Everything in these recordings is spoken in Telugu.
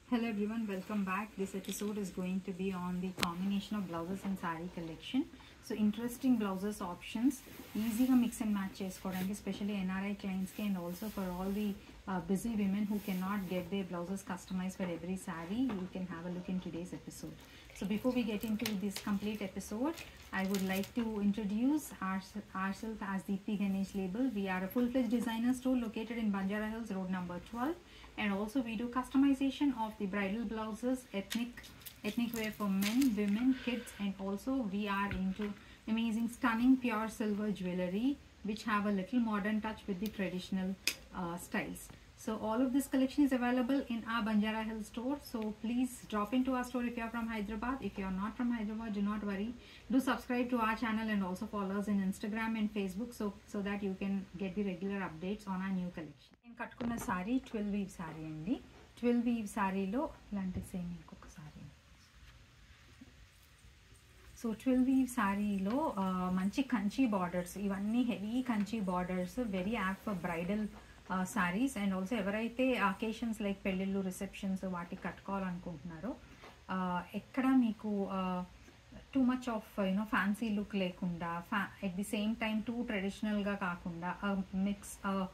Hello everyone, welcome back. This episode is going to be on the combination of blouses and saree collection. So interesting blouses options, easy mix and match chesukodaniki, especially NRI clients ki, and also for all the busy women who cannot get their blouses customized for every saree. You can have a look in today's episode. So before we get into this complete episode, I would like to introduce ourselves as Deepti Ganesh Label. We are a full-fledged designer store located in Banjara Hills, road number 12. And also we do customization of the bridal blouses, ethnic wear for men, women, kids, and also we are into amazing stunning pure silver jewelry which have a little modern touch with the traditional styles. So all of this collection is available in our Banjara Hills store. So please drop into our store if you are from Hyderabad. If you are not from Hyderabad, do not worry. Do subscribe to our channel and also follow us in Instagram and Facebook so that you can get the regular updates on our new collection. In kattukuna saree 12 weave saree andi. 12 weave saree lo ilanti same inkoka saree. So 12 weave saree lo manchi kanchi borders, ivanni heavy kanchi borders, very apt for bridal sarees, and also ఎవరైతే అకేషన్స్ లైక్ పెళ్ళిళ్ళు రిసెప్షన్స్ వాటికి కట్టుకోవాలనుకుంటున్నారో ఎక్కడ మీకు too much of fancy look లేకుండా at the same time too ట్రెడిషనల్గా కాకుండా mix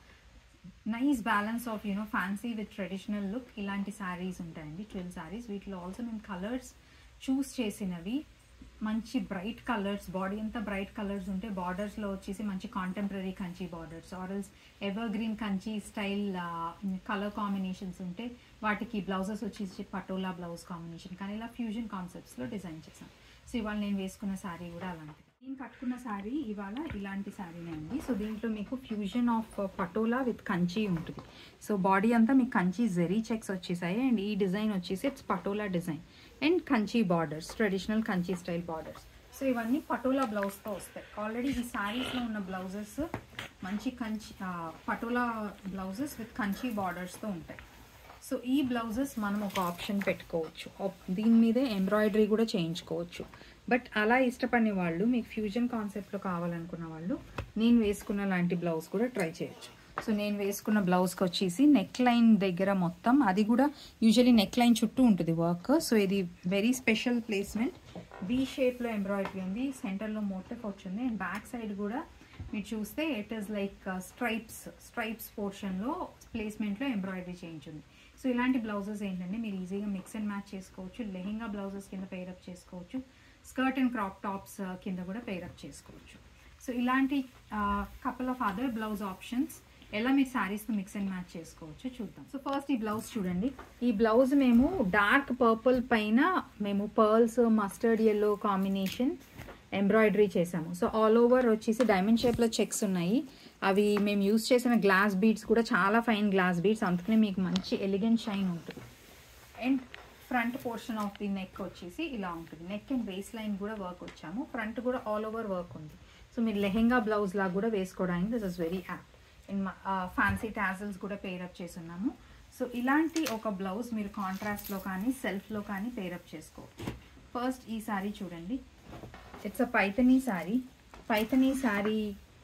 nice balance of fancy with traditional look ఇలాంటి శారీస్ ఉంటాయండి 12 శారీస్. వీటిలో ఆల్సో మేము కలర్స్ చూస్ చేసినవి మంచి బ్రైట్ కలర్స్, బాడీ అంతా బ్రైట్ కలర్స్ ఉంటే బార్డర్స్లో వచ్చేసి మంచి కాంటెంపరీ కంచి బార్డర్స్ ఆర్ఎల్స్ evergreen Kanchi style colour combinations ఉంటే వాటికి బ్లౌజెస్ వచ్చేసి పటోలా బ్లౌజ్ కాంబినేషన్, కానీ ఇలా ఫ్యూజన్ కాన్సెప్ట్స్లో డిజైన్ చేశాం. సో ఇవాళ నేను వేసుకున్న శారీ కూడా అలాంటిది. నేను కట్టుకున్న శారీ ఇవాళ ఇలాంటి శారీనే అండి. సో దీంట్లో మీకు fusion of Patola with Kanchi ఉంటుంది. సో బాడీ అంతా మీకు కంచి జెరీ చెక్స్ వచ్చేసాయి అండ్ ఈ డిజైన్ వచ్చేసి it's Patola design and Kanchi borders, traditional Kanchi style borders. So ఇవన్నీ పటోలా బ్లౌజ్తో వస్తాయి. ఆల్రెడీ ఈ శారీస్లో ఉన్న బ్లౌజెస్ మంచి కంచి పటోలా బ్లౌజెస్ విత్ కంచి బార్డర్స్తో ఉంటాయి. సో ఈ బ్లౌజెస్ మనం ఒక ఆప్షన్ పెట్టుకోవచ్చు, దీని మీదే ఎంబ్రాయిడరీ కూడా చేయించుకోవచ్చు. బట్ అలా ఇష్టపడిన వాళ్ళు, మీకు ఫ్యూజన్ కాన్సెప్ట్లో కావాలనుకున్న వాళ్ళు నేను వేసుకున్న లాంటి బ్లౌజ్ కూడా ట్రై చేయొచ్చు. సో నేను వేసుకున్న బ్లౌజ్కి వచ్చేసి నెక్ లైన్ దగ్గర మొత్తం, అది కూడా యూజువలీ నెక్ లైన్ చుట్టూ ఉంటుంది వర్క్. సో ఇది వెరీ స్పెషల్ ప్లేస్మెంట్, వి షేప్లో ఎంబ్రాయిడరీ ఉంది, సెంటర్లో మోటిఫ్ వచ్చింది అండ్ బ్యాక్ సైడ్ కూడా మీరు చూస్తే ఇట్ ఈస్ లైక్ స్ట్రైప్స్ పోర్షన్లో ప్లేస్మెంట్లో ఎంబ్రాయిడరీ చేయించింది. సో ఇలాంటి బ్లౌజెస్ ఏంటంటే మీరు ఈజీగా మిక్స్ అండ్ మ్యాచ్ చేసుకోవచ్చు, లెహెంగా బ్లౌజెస్ కింద పేరప్ చేసుకోవచ్చు, స్కర్ట్ అండ్ క్రాప్ టాప్స్ కింద కూడా పేరప్ చేసుకోవచ్చు. సో ఇలాంటి couple of other blouse options ఎలా మీరు శారీస్తో మిక్స్ అండ్ మ్యాచ్ చేసుకోవచ్చు చూద్దాం. సో ఫస్ట్ ఈ బ్లౌజ్ చూడండి. ఈ బ్లౌజ్ మేము డార్క్ పర్పుల్ పైన మేము pearls, mustard yellow combination embroidery చేసాము. సో ఆల్ ఓవర్ వచ్చేసి డైమండ్ షేప్లో చెక్స్ ఉన్నాయి. అవి మేము యూజ్ చేసిన గ్లాస్ బీడ్స్ కూడా చాలా ఫైన్ గ్లాస్ బీడ్స్, అందుకనే మీకు మంచి ఎలిగెంట్ షైన్ ఉంటుంది. And front portion of the neck వచ్చేసి ఇలా ఉంటుంది. నెక్ అండ్ వేస్ లైన్ కూడా వర్క్ వచ్చాము, ఫ్రంట్ కూడా ఆల్ ఓవర్ వర్క్ ఉంది. సో మీరు లెహెంగా బ్లౌజ్ లాగా కూడా వేసుకోవడానికి this is very apt. And fancy tassels కూడా పేరప్ చేసి ఉన్నాము. సో ఇలాంటి ఒక బ్లౌజ్ మీరు కాంట్రాస్ట్లో కానీ సెల్ఫ్లో కానీ పేరప్ చేసుకోవచ్చు. ఫస్ట్ ఈ శారీ చూడండి, ఇట్స్ అ పైథనీ శారీ. పైథనీ శారీ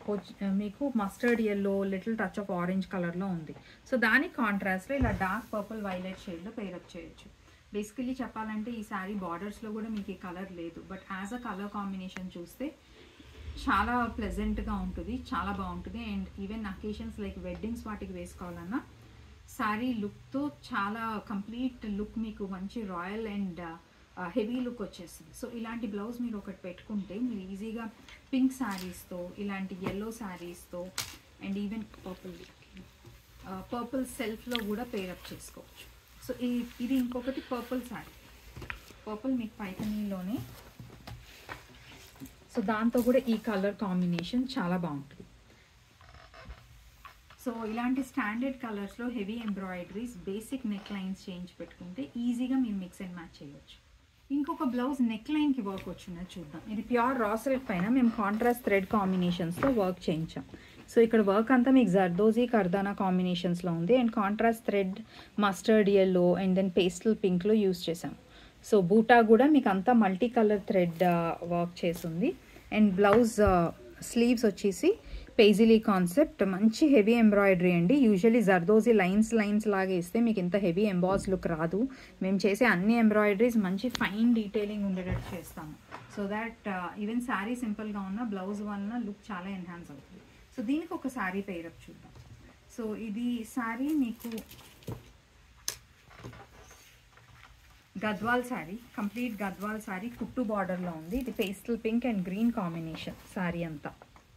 మీకు mustard yellow, little touch of orange కలర్లో ఉంది. సో దానికి కాంట్రాస్ట్లో ఇలా డార్క్ పర్పుల్ వైలెట్ షేడ్లో పేరప్ చేయొచ్చు. బేసికలీ చెప్పాలంటే ఈ శారీ బార్డర్స్లో కూడా మీకు ఈ కలర్ లేదు, but as a colour combination చూస్తే చాలా ప్లెజెంట్గా ఉంటుంది, చాలా బాగుంటుంది. And even occasions like weddings వాటికి వేసుకోవాలన్నా శారీ లుక్తో చాలా కంప్లీట్ లుక్, మీకు మంచి రాయల్ అండ్ హెవీ లుక్ వచ్చేస్తుంది. సో ఇలాంటి బ్లౌజ్ మీరు ఒకటి పెట్టుకుంటే మీరు ఈజీగా పింక్ శారీస్తో, ఇలాంటి ఎల్లో శారీస్తో అండ్ ఈవెన్ పర్పుల్ సెల్ఫ్లో కూడా పేరప్ చేసుకోవచ్చు. సో ఇది ఇంకొకటి పర్పుల్ శారీ, పర్పుల్ మీకు పైథనీలోనే. సో దాంతో కూడా ఈ కలర్ కాంబినేషన్ చాలా బాగుంటుంది. సో ఇలాంటి స్టాండర్డ్ కలర్స్లో heavy embroideries, basic neck lines చేయించి పెట్టుకుంటే ఈజీగా మీరు మిక్స్ అండ్ మ్యాచ్ చేయవచ్చు. ఇంకొక బ్లౌజ్ నెక్ లైన్కి వర్క్ వచ్చిందో చూద్దాం. ఇది ప్యూర్ రా సిల్క్ పైన మేము కాంట్రాస్ట్ థ్రెడ్ కాంబినేషన్స్తో వర్క్ చేయించాం. సో ఇక్కడ వర్క్ అంతా మీకు జర్దోజీ, కర్దానా కాంబినేషన్స్లో ఉంది and contrast thread, mustard yellow and then pastel పింక్లో యూస్ చేసాం. సో బూటా కూడా మీకు అంతా మల్టీ కలర్ థ్రెడ్ వర్క్ చేసింది. అండ్ బ్లౌజ్ స్లీవ్స్ వచ్చేసి పేజిలీ కాన్సెప్ట్, మంచి హెవీ ఎంబ్రాయిడరీ అండి. యూజువల్లీ జర్దోజీ లైన్స్ లాగా ఇస్తే మీకు ఇంత హెవీ ఎంబాస్ లుక్ రాదు. మేము చేసే అన్ని ఎంబ్రాయిడరీస్ మంచి ఫైన్ డీటెయిలింగ్ ఉండేటట్టు చేస్తాము. సో దాట్ ఈవెన్ శారీ సింపుల్గా ఉన్న బ్లౌజ్ వలన లుక్ చాలా ఎన్హాన్స్ అవుతుంది. సో దీనికి ఒక శారీ పేరప్ చూద్దాం. సో ఇది శారీ మీకు గద్వాల్ శారీ, కంప్లీట్ గద్వాల్ శారీ, కుట్టు బార్డర్లో ఉంది. ఇది pastel pink and green combination sari అంతా.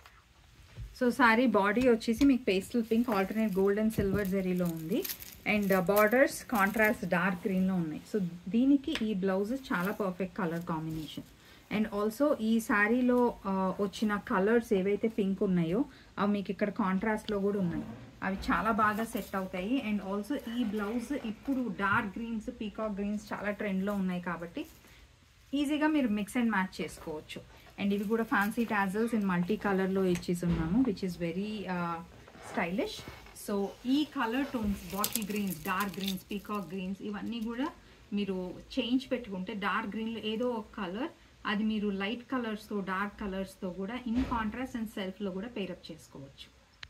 సో శారీ బాడీ వచ్చేసి మీకు pastel pink alternate gold and silver జరీలో ఉంది. అండ్ బార్డర్స్ కాంట్రాస్ట్ డార్క్ గ్రీన్లో ఉన్నాయి. సో దీనికి ఈ బ్లౌజ్ చాలా perfect colour combination. And also ఈ శారీలో వచ్చిన కలర్స్ ఏవైతే పింక్ ఉన్నాయో అవి మీకు ఇక్కడ కాంట్రాస్ట్లో కూడా ఉన్నాయి. అవి చాలా బాగా సెట్ అవుతాయి. అండ్ ఆల్సో ఈ బ్లౌజ్ ఇప్పుడు డార్క్ గ్రీన్స్, పీకాక్ గ్రీన్స్ చాలా ట్రెండ్లో ఉన్నాయి కాబట్టి ఈజీగా మీరు మిక్స్ అండ్ మ్యాచ్ చేసుకోవచ్చు. అండ్ ఇవి కూడా ఫ్యాన్సీ టాజల్స్ ఇన్ మల్టీ కలర్లో ఇచ్చేసి ఉన్నాము, which is very stylish. So ఈ colour tones, bottle greens, dark greens, peacock greens, ఇవన్నీ కూడా మీరు చేంజ్ పెట్టుకుంటే డార్క్ గ్రీన్లో ఏదో ఒక కలర్, అది మీరు లైట్ కలర్స్తో డార్క్ కలర్స్తో కూడా ఇన్ కాంట్రాస్ట్ అండ్ సెల్ఫ్లో కూడా పేరప్ చేసుకోవచ్చు.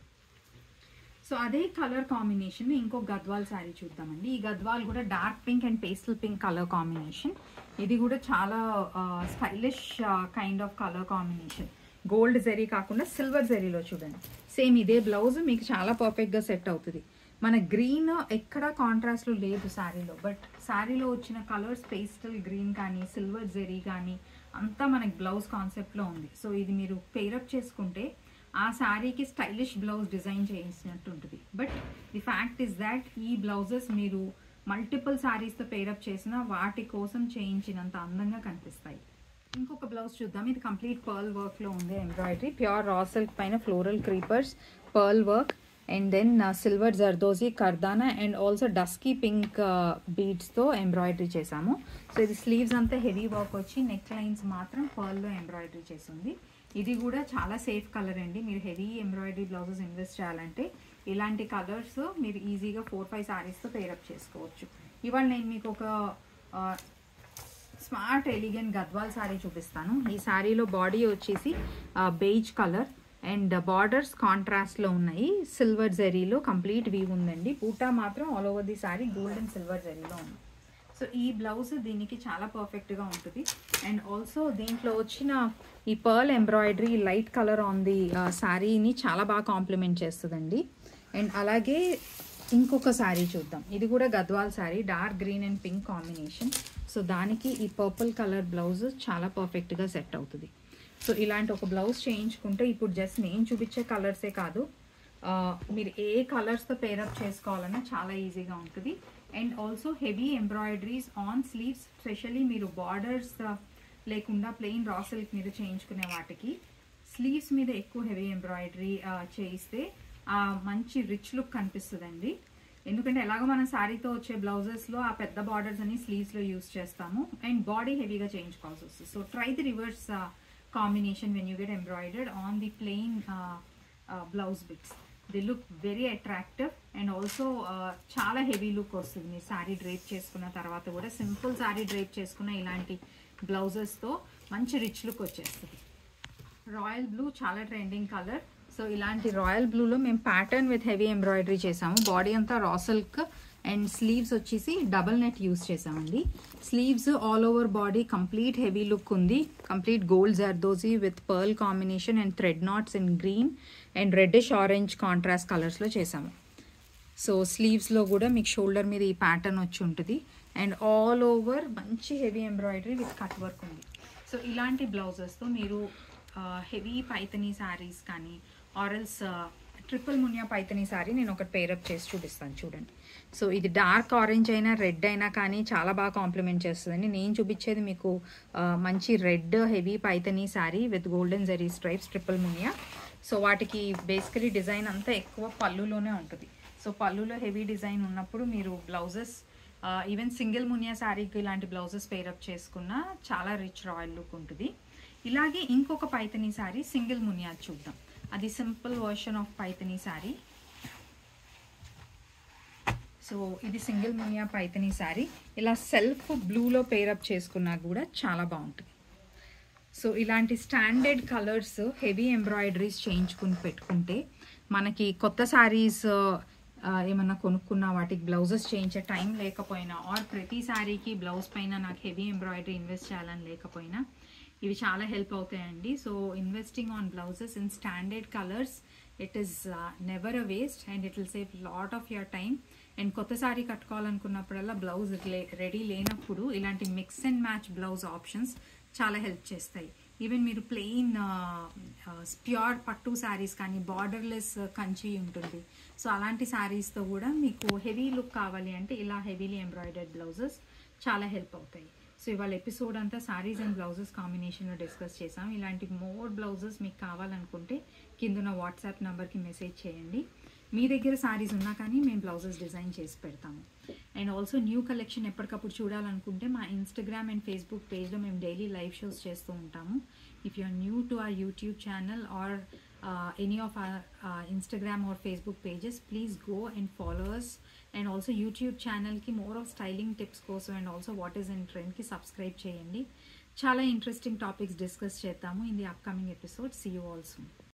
సో అదే కలర్ కాంబినేషన్ ఇంకో గద్వాల్ శారీ చూద్దామండి. ఈ గద్వాల్ కూడా dark pink and pastel pink colour combination. ఇది కూడా చాలా stylish kind of colour combination. Gold zari కాకుండా సిల్వర్ జరీలో చూడండి. సేమ్ ఇదే బ్లౌజ్ మీకు చాలా పర్ఫెక్ట్గా సెట్ అవుతుంది. మన గ్రీన్ ఎక్కడ కాంట్రాస్ట్లో లేదు శారీలో, బట్ శారీలో వచ్చిన కలర్స్ పేస్టల్ గ్రీన్ కానీ సిల్వర్ జరీ కానీ అంతా మనకి బ్లౌజ్ కాన్సెప్ట్లో ఉంది. సో ఇది మీరు పేరప్ చేసుకుంటే ఆ శారీకి స్టైలిష్ బ్లౌజ్ డిజైన్ చేయించినట్టు ఉంటుంది. But the fact is that ఈ బ్లౌజెస్ మీరు మల్టిపుల్ శారీస్తో పేరప్ చేసిన వాటి కోసం చేయించినంత అందంగా కనిపిస్తాయి. ఇంకొక బ్లౌజ్ చూద్దాం. ఇది కంప్లీట్ పర్ల్ వర్క్లో ఉంది ఎంబ్రాయిడరీ. ప్యూర్ రా సిల్క్ పైన floral creepers, pearl work and then silver zardozi, kardana and also dusky pink బీడ్స్తో ఎంబ్రాయిడరీ చేసాము. సో ఇది స్లీవ్స్ అంతా హెవీ వర్క్ వచ్చి నెక్ లైన్స్ మాత్రం పర్ల్లో ఎంబ్రాయిడరీ చేసింది. ఇది కూడా చాలా సేఫ్ కలర్ అండి. మీరు హెవీ ఎంబ్రాయిడరీ బ్లౌజెస్ ఇన్వెస్ట్ చేయాలంటే ఇలాంటి కలర్స్ మీరు ఈజీగా 4-5 శారీస్తో పేరప్ చేసుకోవచ్చు. ఇవాళ నేను మీకు ఒక స్మార్ట్ ఎలిగెంట్ గద్వాల్ శారీ చూపిస్తాను. ఈ శారీలో బాడీ వచ్చేసి బేజ్ కలర్ అండ్ బార్డర్స్ కాంట్రాస్ట్లో ఉన్నాయి. సిల్వర్ జరీలో కంప్లీట్ వీవ్ ఉందండి. బూటా మాత్రం all over the sari gold and silver జరీలో ఉంది. సో ఈ బ్లౌజ్ దీనికి చాలా పర్ఫెక్ట్గా ఉంటుంది. అండ్ ఆల్సో దీంట్లో వచ్చిన ఈ pearl embroidery light colour on the శారీని చాలా బాగా కాంప్లిమెంట్ చేస్తుందండి. అండ్ అలాగే ఇంకొక శారీ చూద్దాం. ఇది కూడా Gadwal sari, dark green and pink combination. So దానికి ఈ పర్పుల్ కలర్ బ్లౌజ్ చాలా పర్ఫెక్ట్గా సెట్ అవుతుంది. సో ఇలాంటి ఒక బ్లౌజ్ చేయించుకుంటే ఇప్పుడు జస్ట్ నేను చూపించే కలర్సే కాదు, మీరు ఏ కలర్స్తో పేరప్ చేసుకోవాలన్నా చాలా ఈజీగా ఉంటుంది. And also heavy embroideries on sleeves, specially మీరు బార్డర్స్ లేకుండా ప్లెయిన్ రా సిల్క్ మీద చేయించుకునే వాటికి స్లీవ్స్ మీద ఎక్కువ హెవీ ఎంబ్రాయిడరీ చేయిస్తే మంచి రిచ్ లుక్ కనిపిస్తుందండి. ఎందుకంటే ఎలాగో మనం శారీతో వచ్చే బ్లౌజెస్లో ఆ పెద్ద బార్డర్స్ అని స్లీవ్స్లో యూస్ చేస్తాము అండ్ బాడీ హెవీగా చేయించుకోవాల్సి వస్తుంది. So try the reverse combination when you get embroidered on the plain blouse bits. The look very attractive and also చాలా హెవీ లుక్ వస్తుంది. మీరు శారీ డ్రేప్ చేసుకున్న తర్వాత కూడా సింపుల్ శారీ డ్రేప్ చేసుకున్న ఇలాంటి బ్లౌజెస్తో మంచి రిచ్ లుక్ వచ్చేస్తుంది. రాయల్ బ్లూ చాలా ట్రెండింగ్ కలర్. సో ఇలాంటి రాయల్ బ్లూలో మేము ప్యాటర్న్ విత్ హెవీ ఎంబ్రాయిడరీ చేసాము. బాడీ అంతా రా సిల్క్ అండ్ స్లీవ్స్ వచ్చేసి డబల్ నెట్ యూస్ చేసామండి. Sleeves all over body complete heavy look ఉంది. Complete gold zardozi with pearl combination and thread knots in green and reddish orange contrast కలర్స్లో చేసాము. సో స్లీవ్స్లో కూడా మీకు షోల్డర్ మీద ఈ ప్యాటర్న్ వచ్చి ఉంటుంది అండ్ ఆల్ ఓవర్ మంచి heavy embroidery with cut work ఉంది. సో ఇలాంటి బ్లౌజెస్తో మీరు హెవీ పైతనీ శారీస్ కానీ ఆరల్స్ ట్రిపుల్ మునియా పైతనీ శారీ నేను ఒకటి పేరప్ చేసి చూపిస్తాను చూడండి. సో ఇది డార్క్ ఆరెంజ్ అయినా రెడ్ అయినా కానీ చాలా బాగా కాంప్లిమెంట్ చేస్తుందండి. నేను చూపించేది మీకు మంచి red heavy Paithani sari with golden zari stripes triple Muniya. So వాటికి బేసికలీ డిజైన్ అంతా ఎక్కువ పళ్ళులోనే ఉంటుంది. సో పళ్ళులో హెవీ డిజైన్ ఉన్నప్పుడు మీరు బ్లౌజెస్ ఈవెన్ సింగిల్ మునియా శారీకి ఇలాంటి బ్లౌజెస్ పేరప్ చేసుకున్నా చాలా రిచ్ రాయల్ లుక్ ఉంటుంది. ఇలాగే ఇంకొక పైతనీ శారీ సింగిల్ మునియా చూద్దాం. అది simple version of Paithani sari. So ఇది సింగిల్ మునియా పైతనీ శారీ. ఇలా సెల్ఫ్ బ్లూలో పేరప్ చేసుకున్నా కూడా చాలా బాగుంటుంది. సో ఇలాంటి స్టాండర్డ్ కలర్స్ హెవీ ఎంబ్రాయిడరీస్ చేయించుకుని పెట్టుకుంటే మనకి కొత్త శారీస్ ఏమన్నా కొనుక్కున్న వాటికి బ్లౌజెస్ చేయించే టైం లేకపోయినా ఆర్ ప్రతి శారీకి బ్లౌజ్ పైన నాకు హెవీ ఎంబ్రాయిడరీ ఇన్వెస్ట్ చేయాలని లేకపోయినా ఇవి చాలా హెల్ప్ అవుతాయండి. So investing on blouses in standard colours it is never a waste and it will save lot of your time. And కొత్త శారీ కట్టుకోవాలనుకున్నప్పుడల్లా బ్లౌజ్ రెడీ లేనప్పుడు ఇలాంటి mix and match blouse options చాలా హెల్ప్ చేస్తాయి. ఈవెన్ మీరు ప్లెయిన్ ప్యూర్ పట్టు శారీస్ కానీ బార్డర్లెస్ కంచి ఉంటుంది, సో అలాంటి శారీస్తో కూడా మీకు హెవీ లుక్ కావాలి అంటే ఇలా హెవీలీ ఎంబ్రాయిడర్డ్ బ్లౌజెస్ చాలా హెల్ప్ అవుతాయి. సో ఇవాళ ఎపిసోడ్ అంతా శారీస్ అండ్ బ్లౌజెస్ కాంబినేషన్లో డిస్కస్ చేసాం. ఇలాంటి మోర్ బ్లౌజెస్ మీకు కావాలనుకుంటే కింద వాట్సాప్ నెంబర్కి మెసేజ్ చేయండి. మీ దగ్గర శారీస్ ఉన్నా కానీ మేము బ్లౌజెస్ డిజైన్ చేసి పెడతాము. అండ్ ఆల్సో న్యూ కలెక్షన్ ఎప్పటికప్పుడు చూడాలనుకుంటే మా ఇన్స్టాగ్రామ్ అండ్ ఫేస్బుక్ పేజ్లో మేము డైలీ లైవ్ షోస్ చేస్తూ ఉంటాము. If you are new to our YouTube channel or any of our Instagram or Facebook pages, please go and follow us. And also YouTube channel ki more of styling tips కోసం and also what is in trend ki subscribe చేయండి. చాలా ఇంట్రెస్టింగ్ టాపిక్స్ డిస్కస్ చేద్దాము in the upcoming episode. See you all soon.